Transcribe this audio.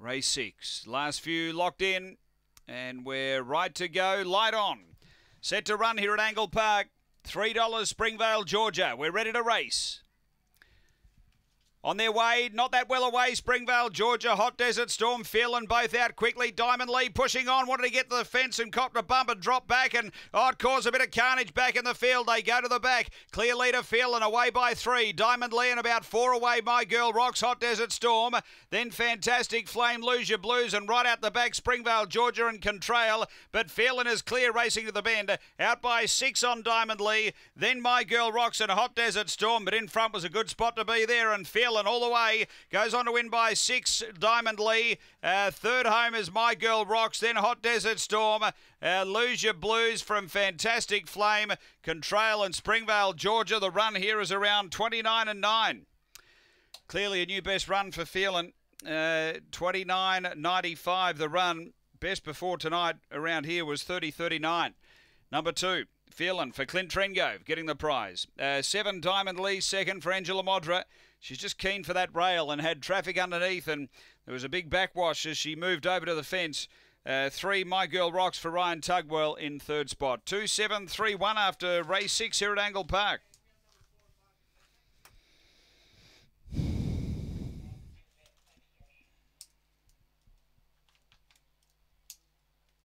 Race 6. Last few locked in. And we're right to go. Light on. Set to run here at Angle Park. $3 Springvale, Georgia. We're ready to race. On their way, not that well away, Springvale, Georgia, Hot Desert Storm, Feeling both out quickly. Diamond Lee pushing on, wanted to get to the fence and copped a bump and dropped back, and it caused a bit of carnage back in the field. They go to the back. Clear leader Feeling away by 3. Diamond Lee and about 4 away, My Girl Rocks, Hot Desert Storm. Then Fantastic Flame, Lose Your Blues, and right out the back, Springvale, Georgia and Contrail. But Feeling is clear racing to the bend. Out by 6 on Diamond Lee. Then My Girl Rocks and Hot Desert Storm, but in front was a good spot to be there, and Feeling all the way goes on to win by 6. Diamond Lee, third home is My Girl Rocks, then Hot Desert Storm, Lose Your Blues from Fantastic Flame, Contrail and Springvale, Georgia. The run here is around 29 and 9. Clearly a new best run for Feeling. 29.95 the run. Best before tonight around here was 30.39. Number 2. Feeling for Clint Trengove, getting the prize. 7 Diamond Lee, second for Angela Modra. She's just keen for that rail and had traffic underneath, and there was a big backwash as she moved over to the fence. 3 My Girl Rocks for Ryan Tugwell in third spot. 2-7-3-1 after race 6 here at Angle Park.